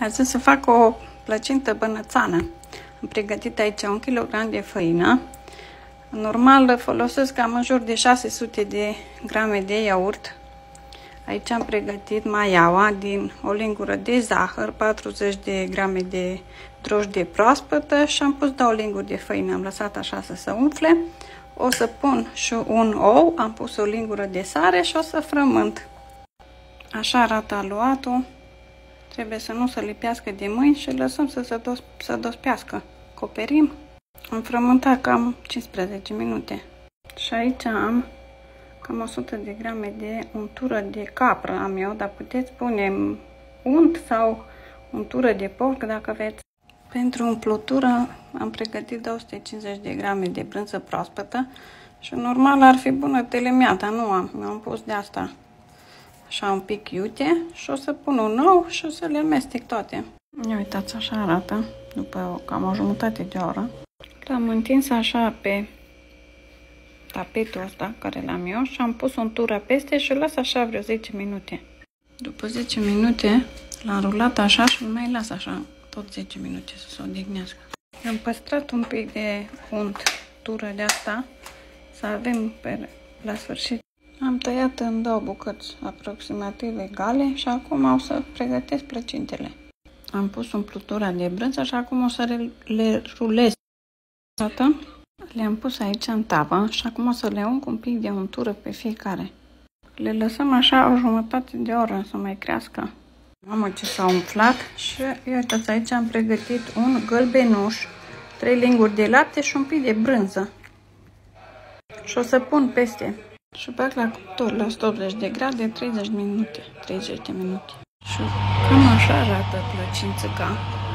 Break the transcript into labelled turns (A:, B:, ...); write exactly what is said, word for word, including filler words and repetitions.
A: Azi să fac o plăcintă bănățană. Am pregătit aici un kilogram de făină. Normal folosesc cam în jur de șase sute de grame de iaurt. Aici am pregătit maiaua din o lingură de zahăr, patruzeci de grame de drojdie proaspătă și am pus două linguri de făină. Am lăsat așa să se umfle. O să pun și un ou, am pus o lingură de sare și o să frământ. Așa arată aluatul. Trebuie să nu se lipească de mâini și lăsăm să se dos să dospească. Coperim. Am frământat cam cincisprezece minute. Și aici am cam o sută de grame de untură de capră am eu, dar puteți pune unt sau untură de porc dacă aveți. Pentru umplutură am pregătit două sute cincizeci de grame de brânză proaspătă și normal ar fi bună telemea, dar nu am. Mi-am pus de asta așa un pic iute și o să pun un ou și o să le amestec toate. Ia uitați, așa arată după cam o jumătate de oră. L-am întins așa pe tapetul ăsta care l-am eu și am pus untura peste și las așa vreo zece minute. După zece minute l-am rulat așa și mai las așa tot zece minute să se odihnească. Am păstrat un pic de untură de asta să avem pe la sfârșit. Am tăiat în două bucăți aproximativ egale și acum o să pregătesc plăcintele. Am pus umplutura de brânză și acum o să le rulez. Le-am pus aici în tavă și acum o să le ung un pic de untură pe fiecare. Le lăsăm așa o jumătate de oră să mai crească. Mamă, ce s-a umflat și uitați, aici am pregătit un gălbenuș, trei linguri de lapte și un pic de brânză. Și o să pun peste. Și bag la cuptor la o sută optzeci de grade treizeci de minute. treizeci de minute. Și cam așa arată plăcințăca.